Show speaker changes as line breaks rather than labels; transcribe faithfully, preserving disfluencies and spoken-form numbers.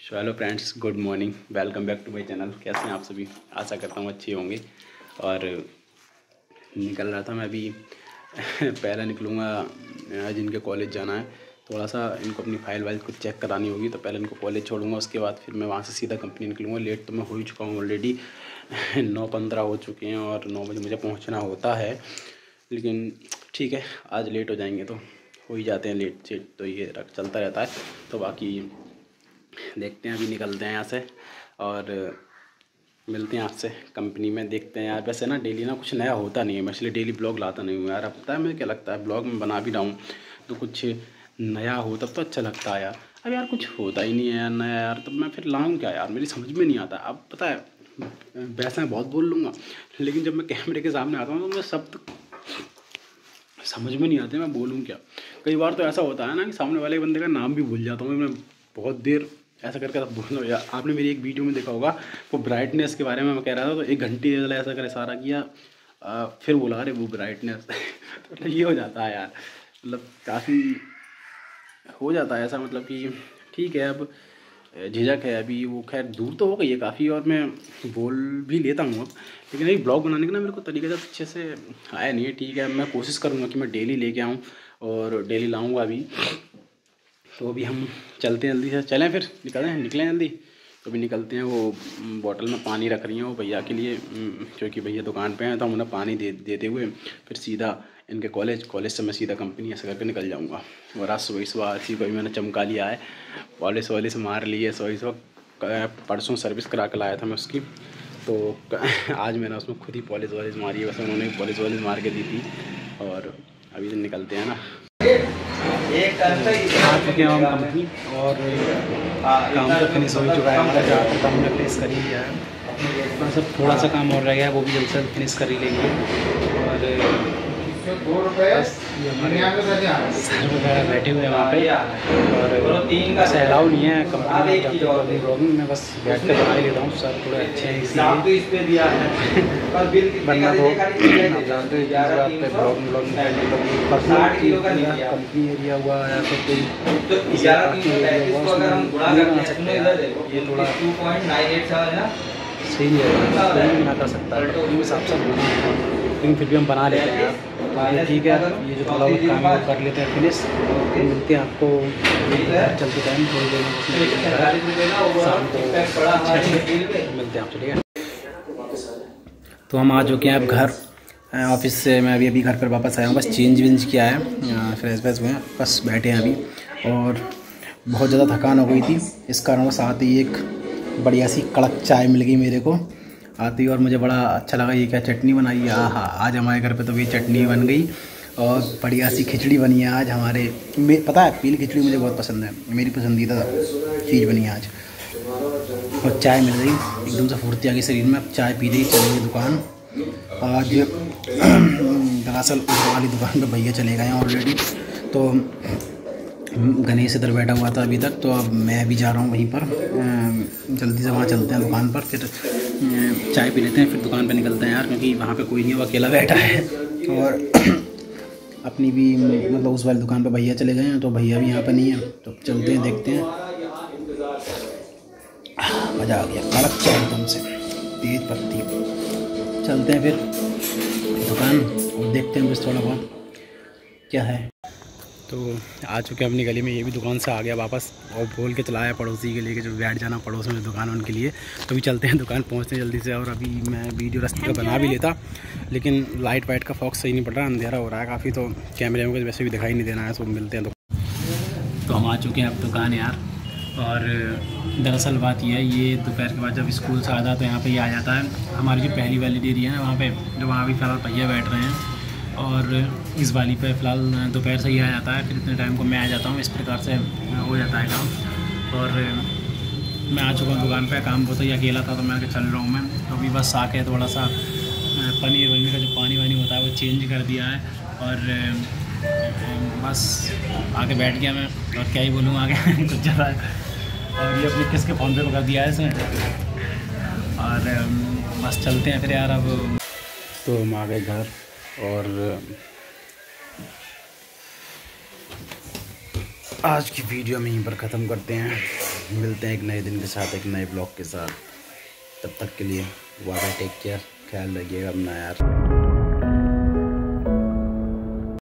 So hello friends, good morning, welcome back to my channel. कैसे हैं आप सभी? आशा करता हूँ अच्छे होंगे। और निकल रहा था मैं अभी पहले निकलूँगा जिनके कॉलेज जाना है, थोड़ा सा इनको अपनी फ़ाइल वाइल कुछ चेक करानी होगी, तो पहले इनको कॉलेज छोड़ूंगा, उसके बाद फिर मैं वहाँ से सीधा कंपनी निकलूँगा। लेट तो मैं हो ही चुका हूँ ऑलरेडी, नौ पंद्रह हो चुके हैं और नौ बजे मुझे पहुँचना होता है, लेकिन ठीक है, आज लेट हो जाएंगे तो हो ही जाते हैं लेट सेट, तो ये रख चलता रहता है। तो बाकी देखते हैं, अभी निकलते हैं यहाँ से और मिलते हैं आपसे कंपनी में। देखते हैं यार, वैसे ना डेली ना कुछ नया होता नहीं है, मैं इसलिए डेली ब्लॉग लाता नहीं हूँ यार। अब पता है मुझे क्या लगता है, ब्लॉग में बना भी रहा हूँ तो कुछ नया हो तब तो अच्छा लगता है यार। अब यार कुछ होता ही नहीं है यार नया यार, तब मैं फिर लाऊँ क्या यार, मेरी समझ में नहीं आता। अब पता है वैसे मैं बहुत बोल लूँगा, लेकिन जब मैं कैमरे के सामने आता हूँ तो मैं शब्द समझ में नहीं आते, मैं बोलूँ क्या। कई बार तो ऐसा होता है ना कि सामने वाले बंदे का नाम भी भूल जाता हूँ मैं, बहुत देर ऐसा करके बोल रहा हूँ यार। आपने मेरी एक वीडियो में देखा होगा, वो ब्राइटनेस के बारे में मैं कह रहा था, तो एक घंटे ऐसा कर इशारा किया, आ, फिर बोला अरे वो ब्राइटनेस तो मतलब ये हो जाता है यार, मतलब काफ़ी हो जाता है ऐसा, मतलब कि ठीक है। अब झिझक है अभी, वो खैर दूर तो हो गई है काफ़ी और मैं बोल भी लेता हूँ अब, लेकिन एक ब्लॉग बनाने का ना मेरे को तरीका जब अच्छे से आया नहीं है। ठीक है, मैं कोशिश करूँगा कि मैं डेली लेके आऊँ और डेली लाऊँगा अभी। तो अभी हम चलते हैं, जल्दी से चलें, फिर निकलें निकलें जल्दी। तो अभी निकलते हैं। वो बॉटल में पानी रख रही हैं वो भैया के लिए, क्योंकि भैया दुकान पे हैं, तो हम उन्हें पानी दे देते हुए फिर सीधा इनके कॉलेज कॉलेज से मैं सीधा कंपनी ऐसा करके निकल जाऊंगा। और आज सुबह सुबह अच्छी भाई मैंने चमका लिया है, पॉलिश वॉलिश मार ली है। सुबह सुबह परसों सर्विस करा के लाया था मैं उसकी, तो आज मैंने उसमें खुद ही पॉलिश वॉलिश मारी है। वैसे उन्होंने पॉलिश वॉलिश मार के दी थी। और अभी तो निकलते हैं ना, आ चुके हैं हम कंपनी और काम तो फिनिश हो ही चुका है हमारा। ज़्यादातर काम हमने फिनिश कर ही लिया है, बस अब थोड़ा सा काम और रह गया है, वो भी जल्द से जल्द फिनिश कर ही लेंगे। और बस सर वगैरह बैठे हुए हैं वहाँ पे, और ऐसा अलाउ नहीं है कंपनी ब्लॉगिंग में, बस बैठ कर बना ही लेता हूँ। सर थोड़े अच्छे हैं इसलिए, वरना तो जानते हैं blogging blogging personal company area हुआ या फिर कोई एरिया हुआ बना सकते हैं। ये थोड़ा सही नहीं है, कोई ना कर सकता है तो हिसाब से बनाना है, लेकिन फिर भी हम बना लेते हैं। तो ठीक है, ये जो थोड़ा बहुत काम है कर लेते हैं फिनिश, तो मिलते हैं आपको चलते टाइम थोड़ी देर में, शाम को मिलते हैं आपसे, ठीक है। तो हम आ चुके हैं अब घर, ऑफिस से मैं अभी अभी घर पर वापस आया हूँ, बस चेंज वेंज किया है, फ्रेश फ्रेश हुए हैं, बस बैठे हैं अभी। और बहुत ज़्यादा थकान हो गई थी, इस कारण साथ ही एक बढ़िया सी कड़क चाय मिल गई मेरे को आती, और मुझे बड़ा अच्छा लगा। ये क्या चटनी बनाई है, हाँ आज हमारे घर पे तो ये चटनी बन गई और बढ़िया सी खिचड़ी बनी है आज हमारे में। पता है पीली खिचड़ी मुझे बहुत पसंद है, मेरी पसंदीदा चीज़ बनी है आज। और चाय मिल गई, एकदम से फुर्ती आ गई शरीर में। अब चाय पी रही चलेंगे दुकान। आज दरअसल वाली दुकान पर भैया चले गए हैं ऑलरेडी, तो गणेश इधर बैठा हुआ था अभी तक, तो अब मैं भी जा रहा हूँ वहीं पर। जल्दी से वहाँ चलते हैं दुकान पर, फिर चाय पी लेते हैं, फिर दुकान पर निकलते हैं यार, क्योंकि वहाँ पे कोई नहीं है, वो अकेला बैठा है। और अपनी भी मतलब उस वाली दुकान पर भैया चले गए हैं, तो भैया भी यहाँ पर नहीं है, तो चलते हैं देखते हैं। मज़ा आ गया, कड़क चाय एकदम से तेज पत्ती। चलते हैं फिर दुकान और देखते हैं बस थोड़ा बहुत क्या है। तो आ चुके हैं अपनी गली में, ये भी दुकान से आ गया वापस, और बोल के चलाया पड़ोसी के लिए कि जो बैठ जाना पड़ोस में दुकान उनके लिए। तो अभी चलते हैं दुकान, पहुंचते हैं जल्दी से। और अभी मैं वीडियो रास्ते का बना भी लेता, लेकिन लाइट वाइट का फॉक्स सही नहीं पड़ रहा, अंधेरा हो रहा है काफ़ी, तो कैमरे में वैसे भी दिखाई नहीं देना है। तो मिलते हैं। तो हम आ चुके हैं अब दुकान यार। और दरअसल बात यह है, ये दोपहर के बाद जब स्कूल से आता है तो यहाँ पर ही आ जाता है। हमारी जो पहली वाली एरिया है ना वहाँ पर, जो वहाँ भी फ़िलहाल भैया बैठ रहे हैं, और इस वाली पे फ़िलहाल दोपहर से ही आ जाता है, फिर इतने टाइम को मैं आ जाता हूँ। इस प्रकार से हो जाता है काम। और मैं आ चुका हूँ दुकान पे, काम बहुत ही अकेला था तो मैं आके चल रहा हूँ मैं। तो अभी बस आके थोड़ा सा पनीर वनीर का जो पानी वानी होता है वो चेंज कर दिया है, और बस आके बैठ गया मैं, और क्या ही बोलूँ आगे कुछ ज़्यादा। और ये अपने किसके फ़ोन पे कर दिया है इसने, और बस चलते हैं फिर यार अब। तो हम आ गए घर, और आज की वीडियो में यहीं पर ख़त्म करते हैं। मिलते हैं एक नए दिन के साथ, एक नए ब्लॉग के साथ। तब तक के लिए बाय बाय, टेक केयर, ख्याल रखिएगा अपना यार।